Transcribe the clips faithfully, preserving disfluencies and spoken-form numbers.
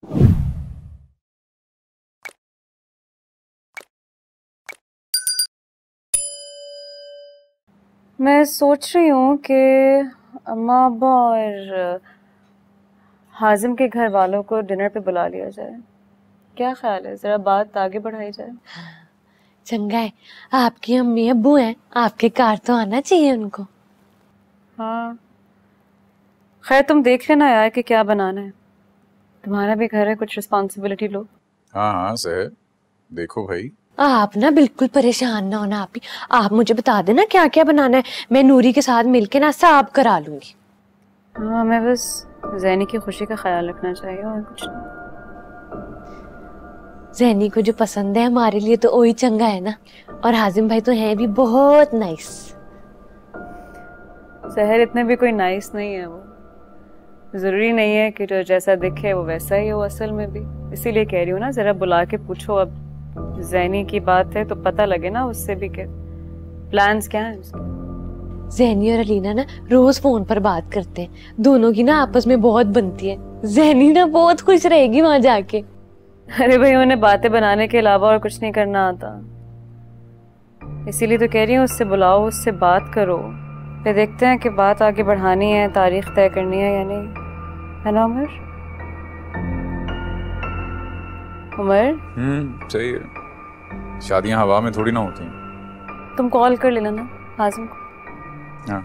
मैं सोच रही हूँ कि अम्मा अब्बा और हाजिम के घर वालों को डिनर पे बुला लिया जाए। क्या ख्याल है, जरा बात आगे बढ़ाई जाए। चंगा है, आपकी अम्मी अब्बू हैं, आपके कार तो आना चाहिए उनको। हाँ खैर, तुम देख लेना यार कि क्या बनाना है। तुम्हारा भी घर है, कुछ रिस्पॉन्सिबिलिटी लो। हाँ हाँ सर, देखो भाई। आप ना बिल्कुल परेशान ना होना, आप ही आप मुझे बता देना क्या क्या बनाना है, मैं नूरी के साथ मिलके ना सब करा लूंगी। हाँ, मैं बस ज़ैनी की खुशी का ख्याल रखना चाहिए और कुछ नहीं। ज़ैनी को जो पसंद है हमारे लिए तो वही चंगा है ना, और हाजिम भाई तो हैं भी बहुत नाइस। सहर इतने भी कोई नाइस नहीं है, वो जरूरी नहीं है कि जो जैसा दिखे वो वैसा ही हो असल में भी। इसीलिए कह रही हूँ ना, जरा बुला के पूछो। अब ज़ैनी की बात है तो पता लगे ना उससे भी कि प्लान्स क्या हैं उसके। ज़ैनी और अलीना ना रोज फोन पर बात करते हैं, दोनों की ना आपस में बहुत बनती है। ज़ैनी ना बहुत खुश रहेगी वहां जाके। अरे भाई, उन्हें बातें बनाने के अलावा और कुछ नहीं करना आता, इसीलिए तो कह रही हूँ उससे बुलाओ, उससे बात करो, फिर देखते हैं कि बात आगे बढ़ानी है, तारीख तय करनी है या नहीं। है ना उमर? उमर हम्म सही है, शादियां हवा में थोड़ी ना होती हैं। तुम कॉल कर लेना ना हाजिम को। हाँ,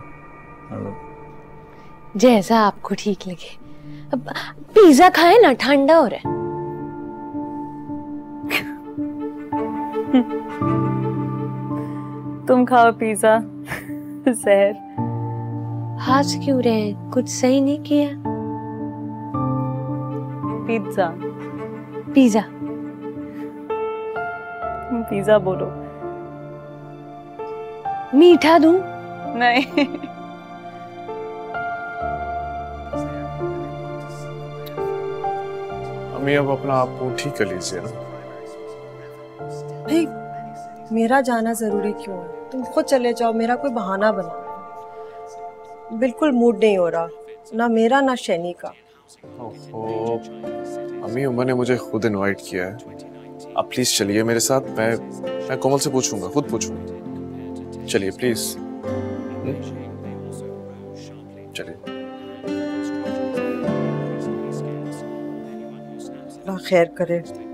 जैसा आपको ठीक लगे। अब पिज्जा खाए ना, ठंडा हो रहा है। तुम खाओ पिज्जा। सहर हंस क्यों रहे हैं, कुछ सही नहीं किया। पिज्जा पिज्जा पिज्जा बोलो। मीठा दूं? नहीं। अम्मी अब अपना आप को ठीक कर लीजिए ना। भाई मेरा जाना जरूरी क्यों है? तुम खुद चले जाओ, मेरा कोई बहाना बना। बिल्कुल मूड नहीं हो रहा, ना मेरा ना शैनी का। ओहो, अम्मी उमर ने मुझे खुद इनवाइट किया है, आप प्लीज चलिए मेरे साथ। मैं मैं कोमल से पूछूंगा, खुद पूछूंगा। चलिए प्लीज, चलिए। अल्लाह खैर करे।